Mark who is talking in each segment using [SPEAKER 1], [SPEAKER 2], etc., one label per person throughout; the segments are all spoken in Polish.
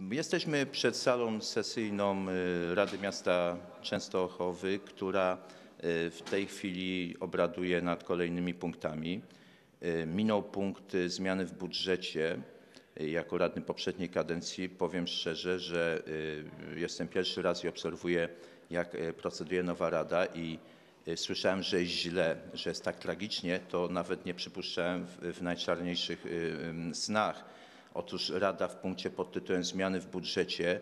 [SPEAKER 1] Jesteśmy przed salą sesyjną Rady Miasta Częstochowy, która w tej chwili obraduje nad kolejnymi punktami. Minął punkt zmiany w budżecie. Jako radny poprzedniej kadencji powiem szczerze, że jestem pierwszy raz i obserwuję, jak proceduje nowa rada i słyszałem, że jest źle, że jest tak tragicznie, to nawet nie przypuszczałem w najczarniejszych snach. Otóż Rada w punkcie pod tytułem Zmiany w budżecie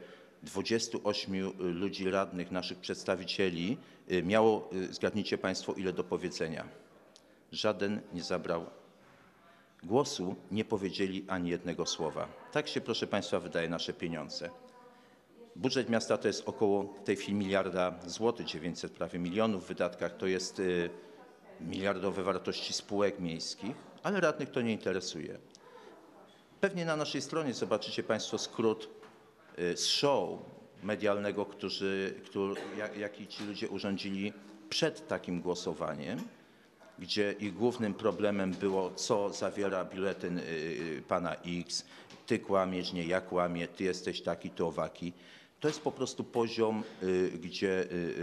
[SPEAKER 1] 28 ludzi radnych, naszych przedstawicieli miało, zgadnijcie Państwo, ile do powiedzenia. Żaden nie zabrał głosu, nie powiedzieli ani jednego słowa. Tak się, proszę Państwa, wydaje nasze pieniądze. Budżet miasta to jest około w tej chwili miliarda złotych, 900 prawie milionów w wydatkach, to jest miliardowe wartości spółek miejskich, ale radnych to nie interesuje. Pewnie na naszej stronie zobaczycie Państwo skrót z show medialnego, jaki ci ludzie urządzili przed takim głosowaniem, gdzie ich głównym problemem było, co zawiera biuletyn pana X, ty kłamiesz, nie ja kłamię, ty jesteś taki, ty owaki. To jest po prostu poziom, gdzie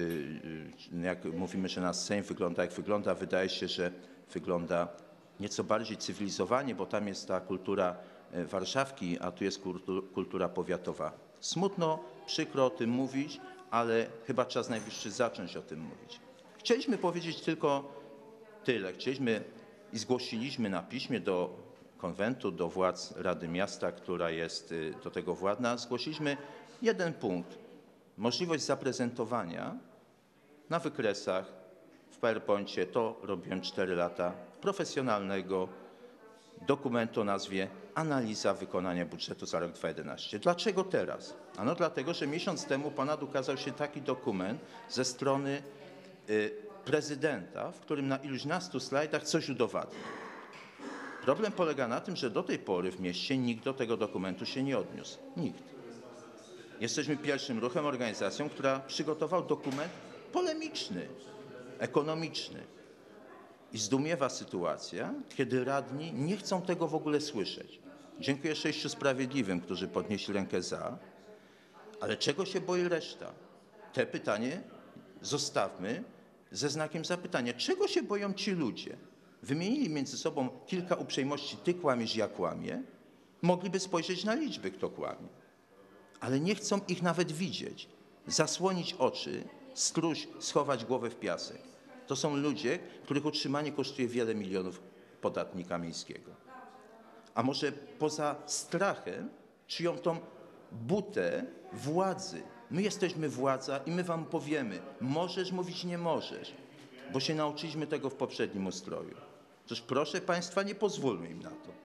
[SPEAKER 1] jak mówimy, że nasz Sejm wygląda jak wygląda, wydaje się, że wygląda nieco bardziej cywilizowanie, bo tam jest ta kultura Warszawki, a tu jest kultura powiatowa. Smutno, przykro o tym mówić, ale chyba czas najwyższy zacząć o tym mówić. Chcieliśmy powiedzieć tylko tyle. Chcieliśmy i zgłosiliśmy na piśmie do konwentu, do władz Rady Miasta, która jest do tego władna, zgłosiliśmy jeden punkt. Możliwość zaprezentowania na wykresach, w PowerPoincie, to robiłem 4 lata, profesjonalnego dokumentu o nazwie Analiza wykonania budżetu za rok 2011. Dlaczego teraz? Ano dlatego, że miesiąc temu ponad ukazał się taki dokument ze strony prezydenta, w którym na iluśnastu slajdach coś udowadnia. Problem polega na tym, że do tej pory w mieście nikt do tego dokumentu się nie odniósł. Nikt. Jesteśmy pierwszym ruchem, organizacją, która przygotowała dokument polemiczny, ekonomiczny. I zdumiewa sytuacja, kiedy radni nie chcą tego w ogóle słyszeć. Dziękuję 6 sprawiedliwym, którzy podnieśli rękę za, ale czego się boi reszta? Te pytanie zostawmy ze znakiem zapytania. Czego się boją ci ludzie? Wymienili między sobą kilka uprzejmości, ty kłamiesz, ja kłamię. Mogliby spojrzeć na liczby, kto kłamie. Ale nie chcą ich nawet widzieć. Zasłonić oczy, struś, schować głowę w piasek. To są ludzie, których utrzymanie kosztuje wiele milionów podatnika miejskiego. A może poza strachem czują tą butę władzy. My jesteśmy władza i my wam powiemy, możesz mówić, nie możesz, bo się nauczyliśmy tego w poprzednim ustroju. Przecież proszę Państwa, nie pozwólmy im na to.